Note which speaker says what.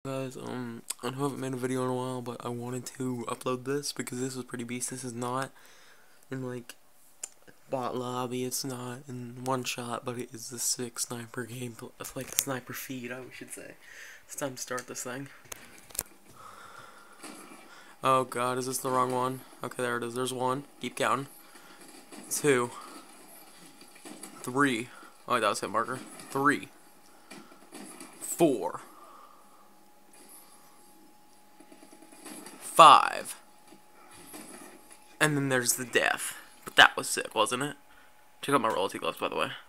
Speaker 1: Guys, I haven't made a video in a while, but I wanted to upload this because this was pretty beast. This is not in like bot lobby, it's not in one shot, but it is the sick sniper game, like the sniper feed, I should say. It's time to start this thing. Oh god, is this the wrong one? Okay, there it is. There's one. Keep counting. 2, 3. Oh, that was hit marker. 3, 4, 5, and then there's the death. But that was sick, wasn't it? Check out my royalty gloves, by the way.